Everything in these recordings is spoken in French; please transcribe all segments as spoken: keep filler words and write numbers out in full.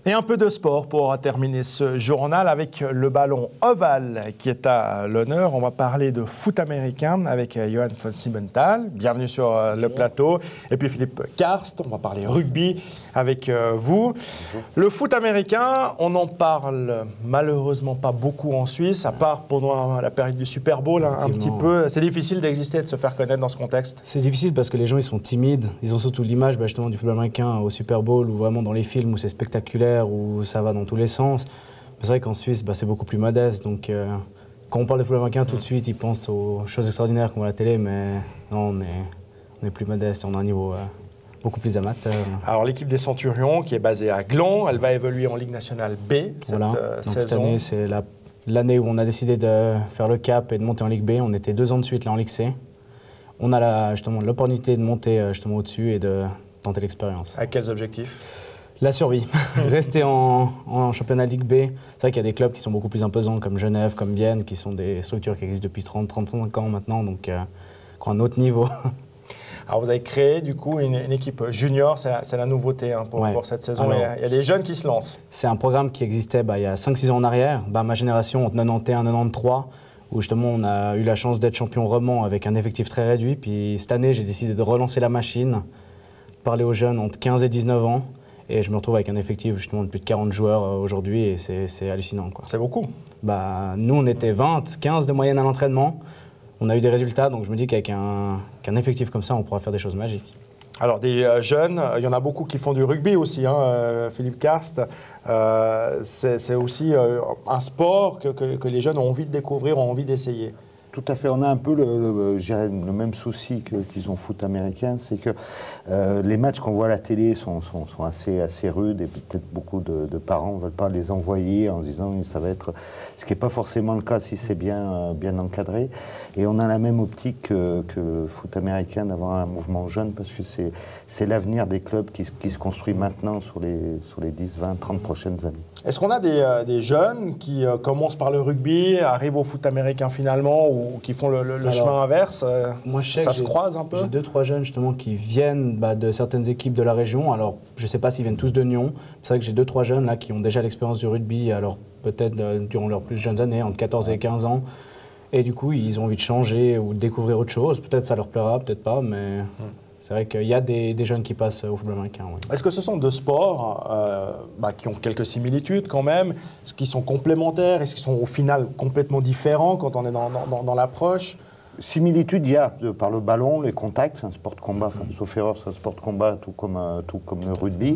Et un peu de sport pour terminer ce journal avec le ballon ovale qui est à l'honneur. On va parler de foot américain avec Johan von Siebenthal. Bienvenue sur Bonjour. Le plateau. Et puis Philippe Karst, on va parler rugby avec vous. Bonjour. Le foot américain, on n'en parle malheureusement pas beaucoup en Suisse, à part pendant la période du Super Bowl, un, un petit peu. C'est difficile d'exister et de se faire connaître dans ce contexte. C'est difficile parce que les gens ils sont timides. Ils ont surtout l'image bah, justement du football américain au Super Bowl ou vraiment dans les films où c'est spectaculaire, où ça va dans tous les sens. C'est vrai qu'en Suisse, bah, c'est beaucoup plus modeste. Donc, euh, quand on parle de football américain, tout de suite, ils pensent aux choses extraordinaires qu'on voit à la télé, mais non, on est, on est plus modeste, on a un niveau euh, beaucoup plus amateur. Alors, l'équipe des Centurions, qui est basée à Gland, elle va évoluer en Ligue nationale B cette voilà. euh, donc, saison. Cette année, c'est la, l'année où on a décidé de faire le cap et de monter en Ligue B. On était deux ans de suite là en Ligue C. On a la, justement l'opportunité de monter justement au-dessus et de tenter l'expérience. Avec quels objectifs ? La survie. Rester en, en championnat Ligue B. C'est vrai qu'il y a des clubs qui sont beaucoup plus imposants, comme Genève, comme Vienne, qui sont des structures qui existent depuis trente à trente-cinq ans maintenant, donc euh, qui ont un autre niveau. Alors vous avez créé du coup une, une équipe junior, c'est la, c'est la nouveauté hein, pour, ouais. pour cette saison. Alors, il, y a, il y a des jeunes qui se lancent. C'est un programme qui existait bah, il y a cinq six ans en arrière. Bah, ma génération, entre quatre-vingt-onze et quatre-vingt-treize, où justement on a eu la chance d'être champion roman avec un effectif très réduit. Puis cette année, j'ai décidé de relancer la machine, de parler aux jeunes entre quinze et dix-neuf ans. Et je me retrouve avec un effectif justement de plus de quarante joueurs euh, aujourd'hui et c'est, c'est hallucinant. Quoi. C'est beaucoup. Bah, nous, on était vingt, quinze de moyenne à l'entraînement. On a eu des résultats, donc je me dis qu'avec un, qu'un effectif comme ça, on pourra faire des choses magiques. Alors, des euh, jeunes, il y en a beaucoup qui font du rugby aussi, hein, euh, Philippe Karst. Euh, c'est, c'est aussi euh, un sport que, que, que les jeunes ont envie de découvrir, ont envie d'essayer. Tout à fait. On a un peu le, le, le même souci que, qu'ils ont foot américain, c'est que euh, les matchs qu'on voit à la télé sont, sont, sont assez, assez rudes et peut-être beaucoup de, de parents ne veulent pas les envoyer en se disant ça va être... Ce qui n'est pas forcément le cas si c'est bien, euh, bien encadré. Et on a la même optique que, que le foot américain d'avoir un mouvement jeune parce que c'est, c'est l'avenir des clubs qui, qui se construit maintenant sur les, sur les dix, vingt, trente prochaines années. Est-ce qu'on a des, euh, des jeunes qui euh, commencent par le rugby, arrivent au foot américain finalement ou qui font le, le, le Alors, chemin inverse euh, moi, je sais ça que se croise un peu? J'ai deux, trois jeunes justement qui viennent bah, de certaines équipes de la région. Alors, je ne sais pas s'ils viennent tous de Nyon. C'est vrai que j'ai deux, trois jeunes là qui ont déjà l'expérience du rugby, alors peut-être euh, durant leurs plus jeunes années, entre quatorze et quinze ans. Et du coup, ils ont envie de changer ou de découvrir autre chose. Peut-être ça leur plaira, peut-être pas, mais... Hum. C'est vrai qu'il y a des, des jeunes qui passent au football américain. Oui. Est-ce que ce sont deux sports euh, bah, qui ont quelques similitudes quand même? Est-ce qu'ils sont complémentaires? Est-ce qu'ils sont au final complètement différents quand on est dans, dans, dans l'approche? Similitude, il y a de, par le ballon, les contacts, c'est un sport de combat, enfin, sauf erreur, c'est un sport de combat tout comme, euh, tout comme le rugby.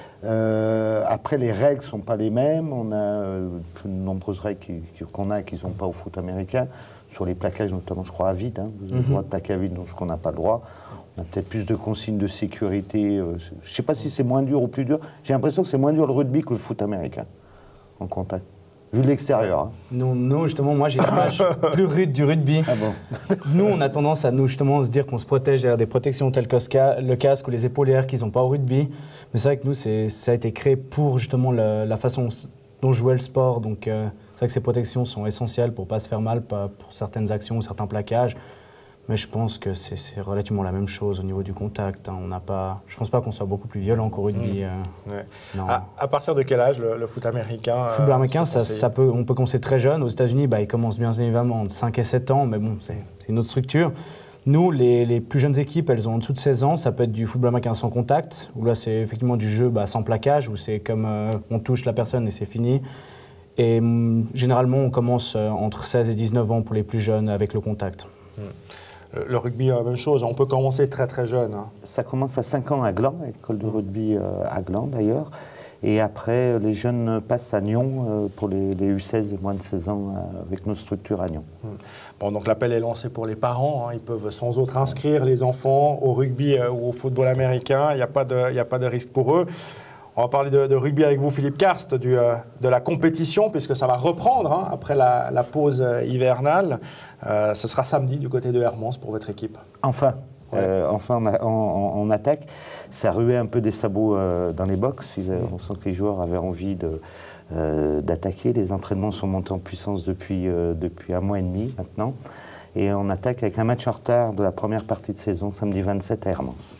Euh, après, les règles ne sont pas les mêmes. On a euh, de nombreuses règles qui, qui, qu'on a et qui ne sont pas au foot américain. Sur les plaquages, notamment, je crois, à vide. Hein. Vous avez mm-hmm. le droit de plaquer à vide, donc ce qu'on n'a pas le droit. On a peut-être plus de consignes de sécurité. Euh, je ne sais pas si c'est moins dur ou plus dur. J'ai l'impression que c'est moins dur le rugby que le foot américain, en contact. Vu de l'extérieur. Hein. Non, non, justement, moi, j'ai l'image plus rude du rugby. Ah bon. Nous, on a tendance à nous, justement, se dire qu'on se protège derrière des protections telles que le casque ou les épaulières qu'ils n'ont pas au rugby. Mais c'est vrai que nous, c'est, ça a été créé pour, justement, le, la façon dont jouait le sport. Donc, euh, c'est vrai que ces protections sont essentielles pour ne pas se faire mal, pas pour certaines actions ou certains plaquages. Mais je pense que c'est, c'est relativement la même chose au niveau du contact. Hein. On n'a pas, je ne pense pas qu'on soit beaucoup plus violent qu'au rugby. Mmh. Euh, ouais. non. À, à partir de quel âge le, le foot américain Le football euh, américain, ça, ça peut, on peut commencer très jeune. Aux États-Unis, bah, ils commencent bien évidemment entre cinq et sept ans, mais bon, c'est, c'est une autre structure. Nous, les, les plus jeunes équipes, elles ont en dessous de seize ans. Ça peut être du football américain sans contact, où là, c'est effectivement du jeu bah, sans plaquage, où c'est comme euh, on touche la personne et c'est fini. Et hum, généralement, on commence euh, entre seize et dix-neuf ans pour les plus jeunes avec le contact. Mmh. Le rugby, la même chose, on peut commencer très très jeune. Hein. Ça commence à cinq ans à Gland, l'école de rugby à Gland d'ailleurs. Et après, les jeunes passent à Nyon pour les, les U seize et moins de seize ans avec nos structures à Nyon. Bon, donc l'appel est lancé pour les parents. Hein. Ils peuvent sans autre inscrire les enfants au rugby ou au football américain. Il n'y a pas de, il n'y a pas de risque pour eux. On va parler de, de rugby avec vous, Philippe Karst, du, euh, de la compétition, puisque ça va reprendre hein, après la, la pause hivernale. Euh, ce sera samedi du côté de Hermance pour votre équipe. Enfin, ouais. euh, enfin on, a, on, on attaque. Ça ruait un peu des sabots euh, dans les box. Ils, on sent que les joueurs avaient envie de, euh, d'attaquer. Les entraînements sont montés en puissance depuis, euh, depuis un mois et demi maintenant. Et on attaque avec un match en retard de la première partie de saison, samedi vingt-sept à Hermance.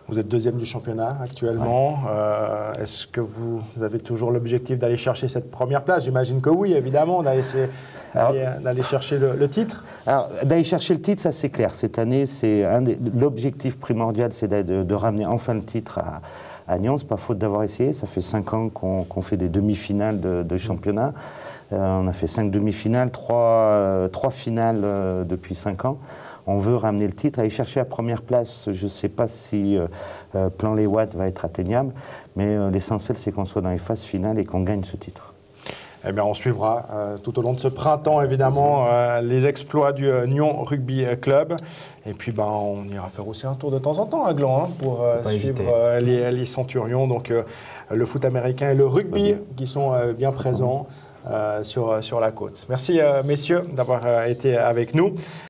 Vous êtes deuxième du championnat actuellement. Ouais. Euh, Est-ce que vous avez toujours l'objectif d'aller chercher cette première place? J'imagine que oui, évidemment, d'aller chercher le, le titre. Alors, d'aller chercher le titre, ça c'est clair. Cette année, c'est l'objectif primordial, c'est de, de ramener enfin le titre à, à Nyon. C'est pas faute d'avoir essayé. Ça fait cinq ans qu'on qu'on fait des demi-finales de, de championnat. Euh, on a fait cinq demi-finales, trois, euh, trois finales euh, depuis cinq ans. On veut ramener le titre, aller chercher la première place. Je ne sais pas si euh, euh, Plan Les Watts va être atteignable, mais euh, l'essentiel, c'est qu'on soit dans les phases finales et qu'on gagne ce titre. Eh bien, on suivra euh, tout au long de ce printemps, évidemment, euh, les exploits du euh, Nyon Rugby Club. Et puis, ben, on ira faire aussi un tour de temps en temps à Gland hein, pour euh, suivre euh, les, les Centurions. Donc, euh, le foot américain et le rugby qui sont euh, bien présents. Euh, sur, sur la côte. Merci euh, messieurs d'avoir euh, été avec nous.